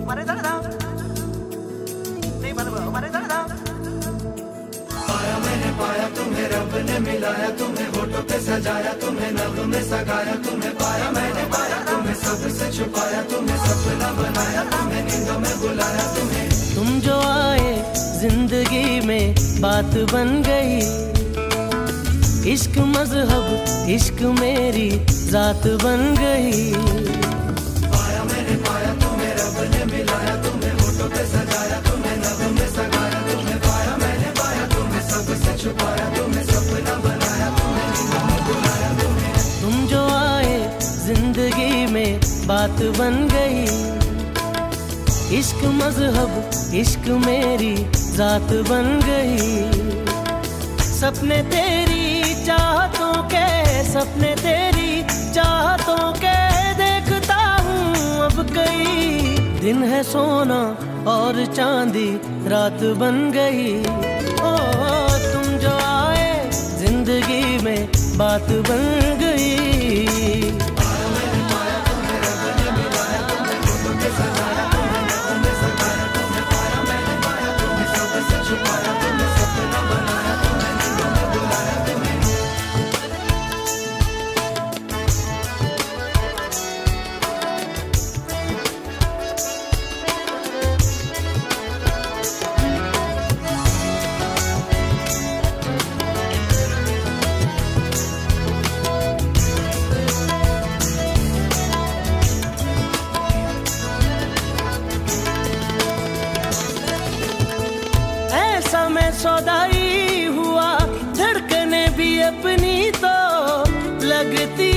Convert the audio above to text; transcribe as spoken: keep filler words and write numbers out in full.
पाया मैंने पाया तुम्हें, रब ने मिलाया तुम्हें, होठों पे सजाया तुम्हें, नग़्मे सगाया तुम्हें। पाया मैंने पाया तुम्हें, सबसे छुपाया तुम्हें, सपना बनाया तुम्हें, नींदों में बुलाया तुम्हें। तुम जो आए जिंदगी में बात बन गई, इश्क मजहब इश्क मेरी जात बन गई। पाया मैंने पाया तुम्हें, रब ने मिलाया तुम्हें, होठों पे सजाया तुम्हें, नग़्मे सगाया तुम्हें। पाया मैंने पाया तुम्हें, सबसे छुपाया तुम्हें, सपना बनाया तुम्हें, नींदों में बुलाया तुम्हें। तुम जो आए जिंदगी में बात बन गई, इश्क मजहब इश्क मेरी जात बन गई। सपने तेरी चाहतों के, सपने तेरी चाहतों के देखता हूँ अब कई। दिन है सोना और चांदी रात बन गई। ओ तुम जो आए जिंदगी में बात बन गई। सौदाई हुआ धड़कने भी अपनी तो लगती